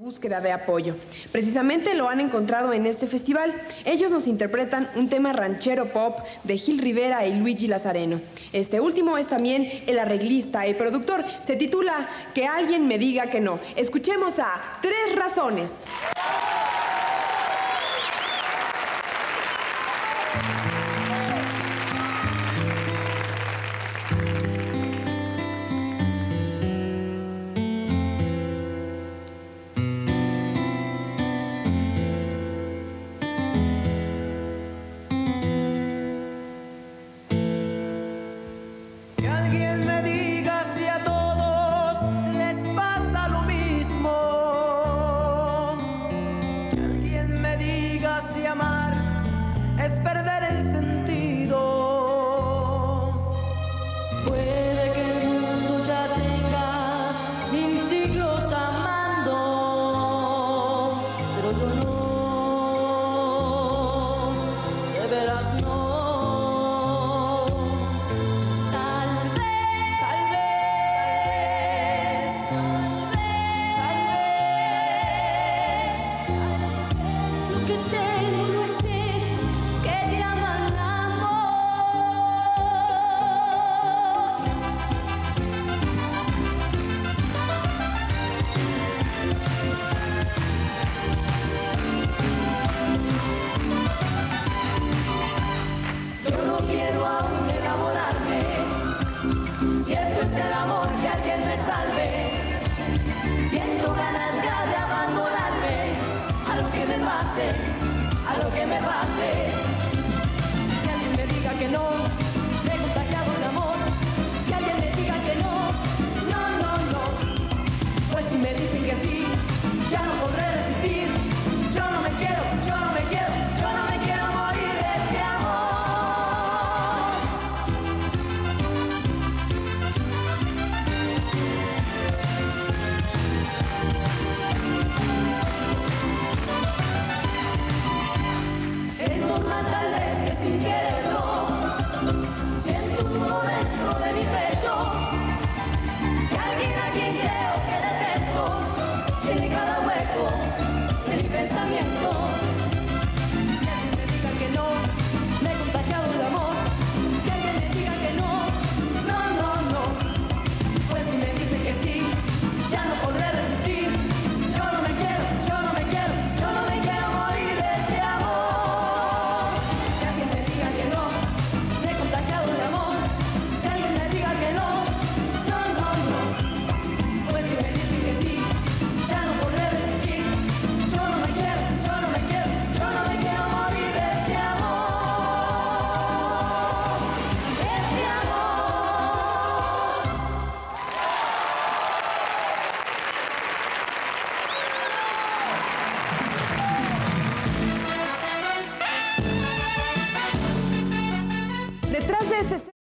búsqueda de apoyo. Precisamente lo han encontrado en este festival. Ellos nos interpretan un tema ranchero pop de Gil Rivera y Luigi Lazareno. Este último es también el arreglista y productor. Se titula Que alguien me diga que no. Escuchemos a Tres Razones. A lo que me pase, que alguien me diga que no, me he contagiado de amor, que alguien me diga que no, no, no, no, pues si me dicen que sí, ya no podré resistir, yo no me quiero, yo no me quiero, yo no me quiero morir de este tal vez que sin quererlo siento un nudo dentro de mi pecho, que alguien a quien creo que detesto tiene cada